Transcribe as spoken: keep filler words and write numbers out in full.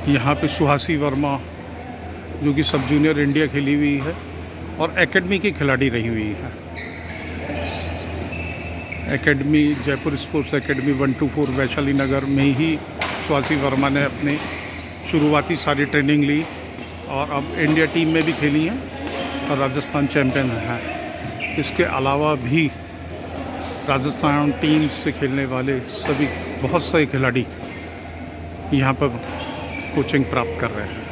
यहाँ पे सुहासी वर्मा जो कि सब जूनियर इंडिया खेली हुई है और एकेडमी की खिलाड़ी रही हुई है। Academy Jaipur sports academy one two four Vaishali Nagar में ही सुहासी वर्मा ने अपनी शुरुआती सारी ट्रेनिंग ली और अब इंडिया टीम में भी खेली हैं और राजस्थान चैम्पियन है। इसके अलावा भी राजस्थान टीम से खेलने वाले सभी बहुत सारे खिलाड़ी यहाँ पर कोचिंग प्राप्त कर रहे हैं।